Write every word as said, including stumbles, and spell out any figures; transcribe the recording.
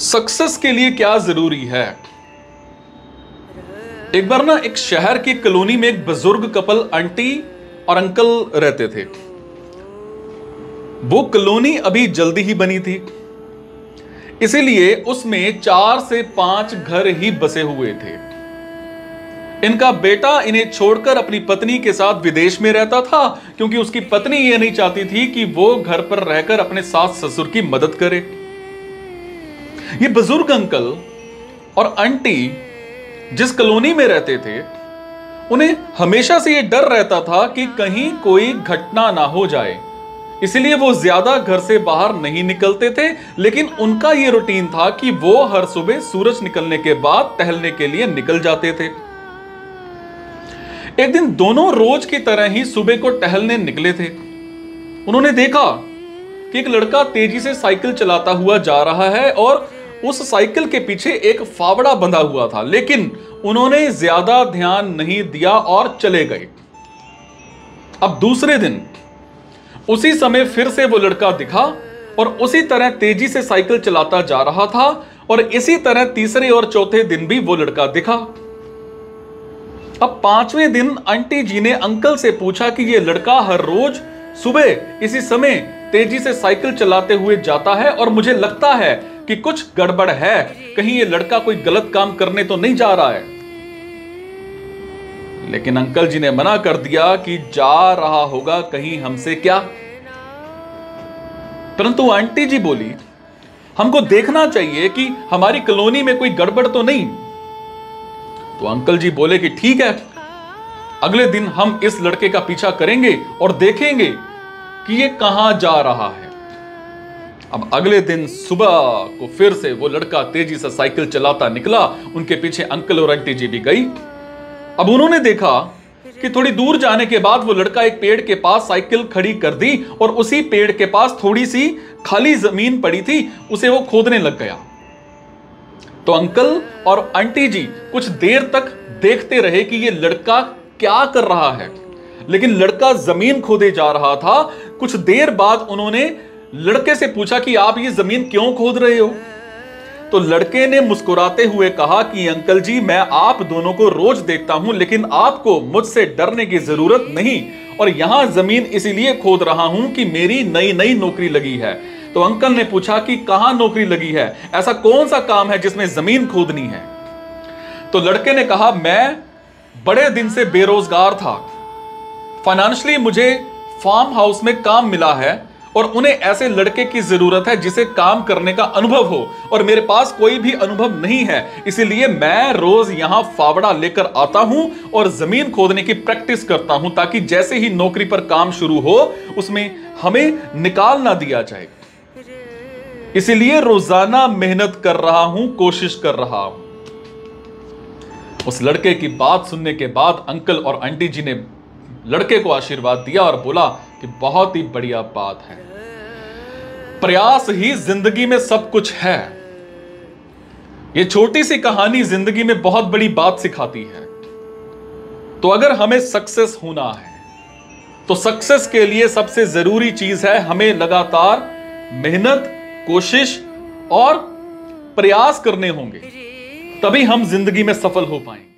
Success के लिए क्या जरूरी है। एक बार ना एक शहर की कॉलोनी में एक बुजुर्ग कपल आंटी और अंकल रहते थे। वो कॉलोनी अभी जल्दी ही बनी थी, इसीलिए उसमें चार से पांच घर ही बसे हुए थे। इनका बेटा इन्हें छोड़कर अपनी पत्नी के साथ विदेश में रहता था, क्योंकि उसकी पत्नी यह नहीं चाहती थी कि वो घर पर रहकर अपने सास ससुर की मदद करे। ये बुजुर्ग अंकल और आंटी जिस कॉलोनी में रहते थे, उन्हें हमेशा से यह डर रहता था कि कहीं कोई घटना ना हो जाए, इसलिए वो ज्यादा घर से बाहर नहीं निकलते थे। लेकिन उनका यह रूटीन था कि वो हर सुबह सूरज निकलने के बाद टहलने के लिए निकल जाते थे। एक दिन दोनों रोज की तरह ही सुबह को टहलने निकले थे। उन्होंने देखा कि एक लड़का तेजी से साइकिल चलाता हुआ जा रहा है और उस साइकिल के पीछे एक फावड़ा बंधा हुआ था, लेकिन उन्होंने ज्यादा ध्यान नहीं दिया और चले गए। अब दूसरे दिन उसी समय फिर से वो लड़का दिखा और उसी तरह तेजी से साइकिल चलाता जा रहा था, और इसी तरह तीसरे और चौथे दिन भी वो लड़का दिखा। अब पांचवें दिन आंटी जी ने अंकल से पूछा कि ये लड़का हर रोज सुबह इसी समय तेजी से साइकिल चलाते हुए जाता है और मुझे लगता है कि कुछ गड़बड़ है, कहीं ये लड़का कोई गलत काम करने तो नहीं जा रहा है। लेकिन अंकल जी ने मना कर दिया कि जा रहा होगा कहीं हमसे क्या। परंतु आंटी जी बोली, हमको देखना चाहिए कि हमारी कॉलोनी में कोई गड़बड़ तो नहीं। तो अंकल जी बोले कि ठीक है, अगले दिन हम इस लड़के का पीछा करेंगे और देखेंगे कि ये कहां जा रहा है। अब अगले दिन सुबह को फिर से वो लड़का तेजी से साइकिल चलाता निकला, उनके पीछे अंकल और आंटी जी भी गई। अब उन्होंने देखा कि थोड़ी दूर जाने के बाद वो लड़का एक पेड़ के पास साइकिल खड़ी कर दी और उसी पेड़ के पास थोड़ी सी खाली जमीन पड़ी थी, उसे वो खोदने लग गया। तो अंकल और आंटी जी कुछ देर तक देखते रहे कि ये लड़का क्या कर रहा है, लेकिन लड़का जमीन खोदे जा रहा था। कुछ देर बाद उन्होंने लड़के से पूछा कि आप ये जमीन क्यों खोद रहे हो। तो लड़के ने मुस्कुराते हुए कहा कि अंकल जी, मैं आप दोनों को रोज देखता हूं, लेकिन आपको मुझसे डरने की जरूरत नहीं, और यहां जमीन इसीलिए खोद रहा हूं कि मेरी नई नई नौकरी लगी है। तो अंकल ने पूछा कि कहां नौकरी लगी है, ऐसा कौन सा काम है जिसमें जमीन खोदनी है। तो लड़के ने कहा, मैं बड़े दिन से बेरोजगार था, फाइनेंशियली मुझे फार्म हाउस में काम मिला है और उन्हें ऐसे लड़के की जरूरत है जिसे काम करने का अनुभव हो, और मेरे पास कोई भी अनुभव नहीं है, इसीलिए मैं रोज यहां फावड़ा लेकर आता हूं और जमीन खोदने की प्रैक्टिस करता हूं, ताकि जैसे ही नौकरी पर काम शुरू हो उसमें हमें निकाल ना दिया जाए। इसीलिए रोजाना मेहनत कर रहा हूं, कोशिश कर रहा हूं। उस लड़के की बात सुनने के बाद अंकल और आंटी जी ने लड़के को आशीर्वाद दिया और बोला कि बहुत ही बढ़िया बात है, प्रयास ही जिंदगी में सब कुछ है। यह छोटी सी कहानी जिंदगी में बहुत बड़ी बात सिखाती है। तो अगर हमें सक्सेस होना है तो सक्सेस के लिए सबसे जरूरी चीज है हमें लगातार मेहनत, कोशिश और प्रयास करने होंगे, तभी हम जिंदगी में सफल हो पाएंगे।